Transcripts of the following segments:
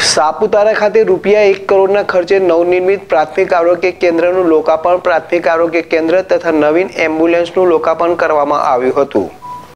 સાપુતારા ખાતે ₹1 કરોડના ખર્ચે નવનિર્મિત પ્રાથમિક આરોગ્ય કેન્દ્રનું લોકાર્પણ, પ્રાથમિક આરોગ્ય કેન્દ્ર તથા નવીન એમ્બ્યુલન્સનું લોકાર્પણ કરવામાં આવ્યું હતું।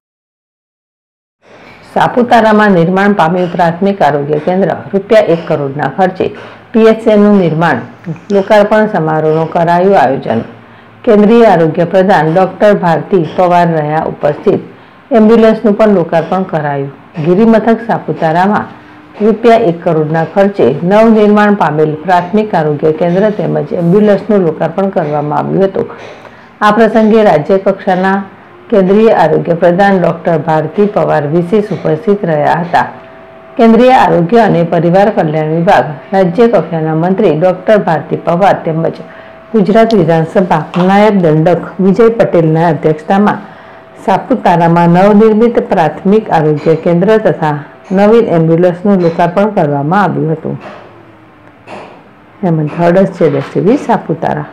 સાપુતારામાં નિર્માણ પામ્યું પ્રાથમિક આરોગ્ય કેન્દ્ર ₹1 કરોડના ખર્ચે PHCનું નિર્માણ, લોકાર્પણ સમારોહનું કરાયું આયોજન। કેન્દ્રીય આરોગ્ય પ્રધાન ડોક્ટર ભારતી પવાર રહ્યા ઉપસ્થિત। એમ્બ્યુલન્સનું પણ લોકાર્પણ કરાયું। ગિરિમથક સાપુતારામાં ₹1 કરોડના ખર્ચે નવનિર્માણ પામેલ પ્રાથમિક આરોગ્ય કેન્દ્ર તેમજ એમ્બ્યુલન્સનું લોકાર્પણ કરવામાં આવ્યું હતું। આ પ્રસંગે રાજ્ય કક્ષાના કેન્દ્રીય આરોગ્ય પ્રધાન ડોક્ટર ભારતી પવાર વિશેષ ઉપસ્થિત રહ્યા હતા। કેન્દ્રીય આરોગ્ય અને પરિવાર કલ્યાણ વિભાગ રાજ્ય કક્ષાના મંત્રી ડોક્ટર ભારતી પવાર તેમજ ગુજરાત વિધાનસભા નાયબ દંડક વિજય પટેલના અધ્યક્ષતામાં સાપુતારામાં નવનિર્મિત પ્રાથમિક આરોગ્ય કેન્દ્ર તથા નવીન એમ્બ્યુલન્સનું લોકાર્પણ કરવામાં આવ્યું હતું। હેમંત હડસ છે, TV સાપુતારા।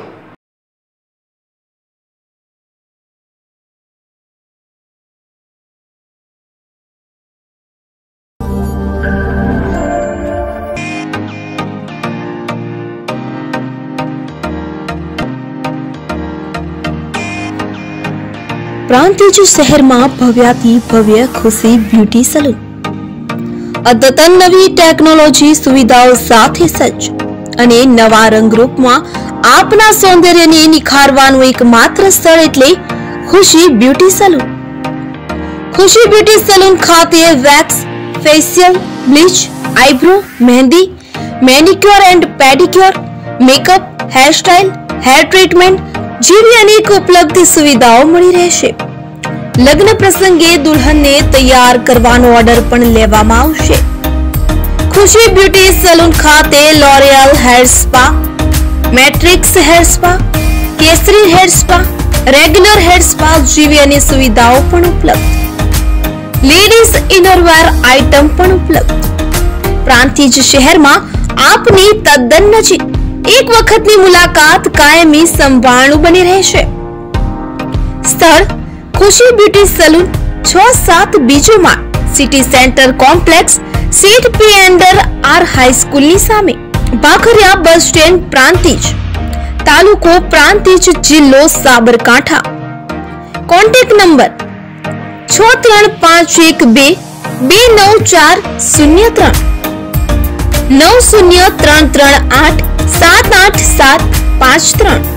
પ્રાંતિજ શહેરમાં ભવ્યાથી ભવ્ય ખુશી બ્યુટી સલૂન અદ્યતન નવી ટેકનોલોજી સુવિધાઓ સાથે સજ્જ અને નવા રંગરૂપમાં આપના સૌંદર્યને નિખારવાનું એકમાત્ર સ્થળ એટલે Khushi beauty salon. Khushi beauty salon ખાતે wax, facial, bleach, eyebrow, mehndi, manicure and pedicure, makeup, hairstyle, hair treatment જેવી અનેક ઉપલબ્ધ સુવિધાઓ મળી રહેશે। લગ્ન પ્રસંગે દુલ્હનને તૈયાર કરવાનો ઓર્ડર પણ લેવામાં આવશે। ખુશી બ્યુટી સલૂન ખાતે L'Oreal hair spa, Matrix hair spa, Kesari hair spa, regular hair spa જેવી અનેક સુવિધાઓ પણ ઉપલબ્ધ। લેડીઝ ઇનરવેર આઇટમ પણ ઉપલબ્ધ। પ્રાંતિજ શહેરમાં આપની તદ્દન નજીક એક વખતની મુલાકાત કાયમી સંભાળનું બની રહેશે। સ્થળ ખુશી બ્યુટી સલૂન 6-7 બીજો માળ, સિટી સેન્ટર કોમ્પ્લેક્સ, સીટ પી અંડર આર હાઈસ્કૂલની સામે, ભાખરિયા બસ સ્ટેન્ડ, પ્રાંતિજ, તાલુકો પ્રાંતિજ, જિલ્લો સાબરકાંઠા। Contact number 6351229403 903338787553।